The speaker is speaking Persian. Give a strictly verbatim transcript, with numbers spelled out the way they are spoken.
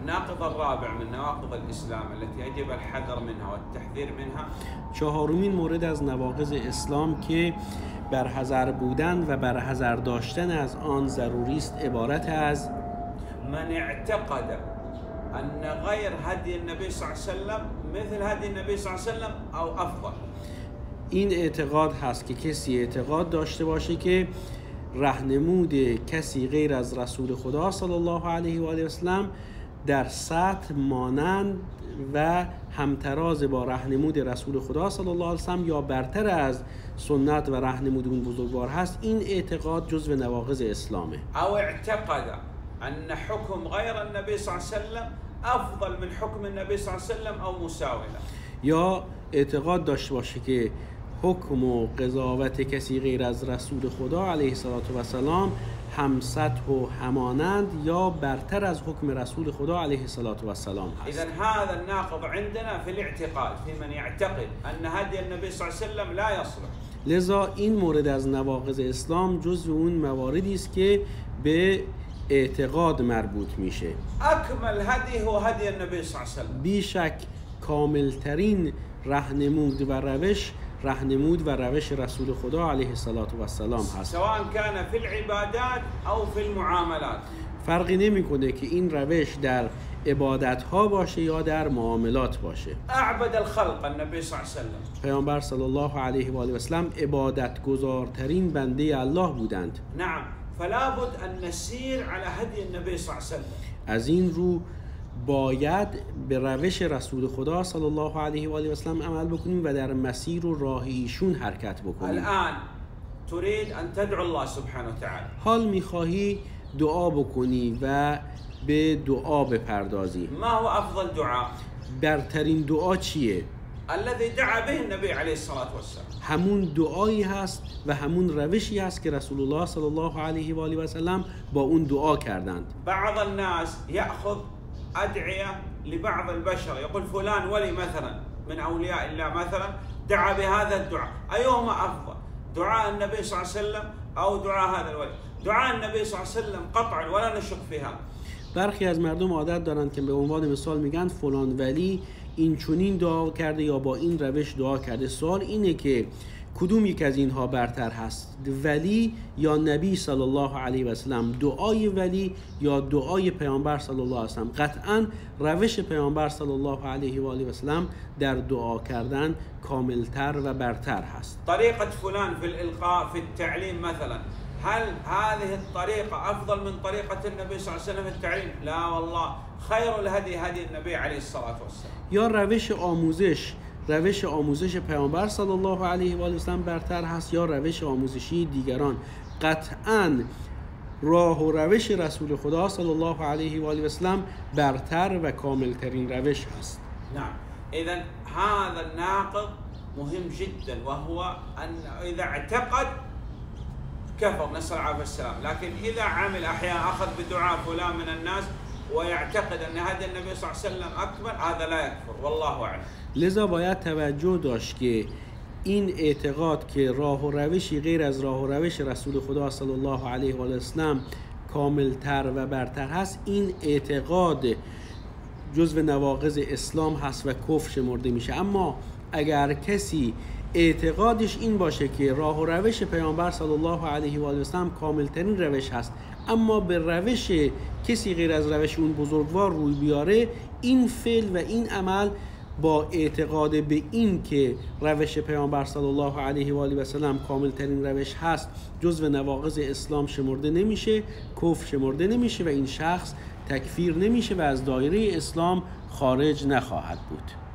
الناقض الرابع من نواقض الإسلام التي يجب الحذر منها والتحذير منها. چهارمین مورد از نواقض اسلام که برحذر بودن و برحذر داشتن از آن ضروری است عبارت از من اعتقد أن غير هدي النبي صلى الله عليه وسلم مثل هدي النبي صلى الله عليه وسلم أو أفضل. این اعتقاد هست که کسی اعتقاد داشته باشه که راهنمود کسی غیر از رسول خدا صلی الله علیه و آله و سلم در سطح مانند و همتراز با راهنمود رسول خدا صلی الله علیه و سلم یا برتر از سنت و راهنمود اون بزرگوار هست. این اعتقاد جزو نواقض اسلامه. او اعتقد ان حكم غير النبي صلى الله عليه وسلم افضل من حكم النبي صلى الله عليه وسلم او مساوي له. یا اعتقاد داشته باشه که حکم و قضاوت کسی غیر از رسول خدا علیه السلام هم سطح و همانند یا برتر از حکم رسول خدا علیه السلام هست. اذن هذا الناقض عندنا في الاعتقاد في من يعتقد ان هدي النبي صلى الله عليه وسلم لا يصلح. لذا این مورد از نواقض اسلام جزو اون مواردی است که به اعتقاد مربوط میشه. اکمل هدی هو هدی النبی صلی الله علیه و سلم. بیشک کاملترین راهنمود و روش راهنمود و روش رسول خدا علیه السلام هست. سواء كان في العبادات او في المعاملات. فرقی نمیکنه که این روش در عبادت ها باشه یا در معاملات باشه. اعبد الخلق النبي صلی الله علیه و سلم. پیامبر صلی الله علیه و آله و سلم عبادت گزارترین بنده الله بودند. نعم، فلا بد ان نسير على هدي النبي صلی الله علیه و سلم. از این رو باید به روش رسول خدا صلی الله علیه و آله و سلم عمل بکنیم و در مسیر و راه ایشون حرکت بکنیم. الان تريد ان تدعو الله سبحانه وتعالى. حال میخواهی دعا بکنی و به دعا بپردازی. ما هو افضل دعاء؟ برترین دعا چیه؟ الذي دعا به النبي علیه الصلاة والسلام. همون دعایی هست و همون روشی هست که رسول الله صلی الله علیه و آله و سلم با اون دعا کردند. بعض الناس يأخذ أدعية لبعض البشر، يقول فلان ولي مثلا من أولياء الله مثلا دعا بهذا الدعاء، أيهما أفضل؟ دعاء النبي صلى الله عليه وسلم أو دعاء هذا الولي؟ دعاء النبي صلى الله عليه وسلم قطعا ولا نشك فيها. برخی از مردم عادت دارند که به عنوان مثال میگن فلان ولی این چنین دعا کرده یا با این روش دعا کرده. سوال اینه که کدوم یک از اینها برتر هست، ولی یا نبی صلی الله علیه و سلم؟ دعای ولی یا دعای پیامبر صلی الله علیه و سلم؟ قطعا روش پیامبر صلی الله علیه و آله و سلم در دعا کردن کاملتر و برتر هست. طریقه فلان فی الالقاء فی التعلیم مثلا، هل هذه الطريقة أفضل من طريقة النبي صلى الله عليه وسلم في التعليم؟ لا والله، خير الهدي هدي النبي عليه الصلاة والسلام. یا روش آموزش روش آموزش پیامبر صلی الله علیه و آله و سلم برتر هست یا روش آموزشی دیگران؟ قطعاً راه و روش رسول خدا صلی الله علیه و آله و سلم برتر و کاملترین روش هست. نعم، اذا هذا الناقض مهم جدا وهو ان اذا اعتقد كفر، نسأل العافية والسلام. لكن اذا عمل احيانا اخذ بدعاء فلان من الناس ويعتقد ان هدي النبي صلى الله عليه وسلم اكمل، هذا لا يكفر والله اعلم. لذا باید توجه داشت که این اعتقاد که راه و روشی غیر از راه و روش رسول خدا صلی الله علیه و آله و سلم کاملتر و برتر هست، این اعتقاد جزو نواقض اسلام هست و کفر شمرده میشه. اما اگر کسی اعتقادش این باشه که راه و روش پیامبر صلی الله علیه و آله و سلم کاملترین روش هست، اما به روش کسی غیر از روش اون بزرگوار روی بیاره، این فعل و این عمل با اعتقاد به این که روش پیامبر صلی الله علیه و آله و سلم کاملترین روش هست جزو نواقض اسلام شمرده نمیشه، کفر شمرده نمیشه و این شخص تکفیر نمیشه و از دایره اسلام خارج نخواهد بود.